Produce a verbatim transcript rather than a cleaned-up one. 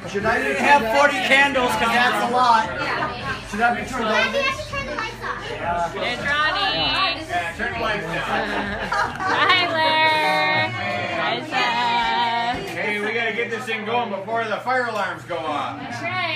Should I have forty candles? Because that's a lot. Should I be turned on? Maybe I should turn the lights off. There's Ronnie. Yeah, turn the lights down. Tyler. Isa. Hey, we gotta get this thing going before the fire alarms go off. That's right.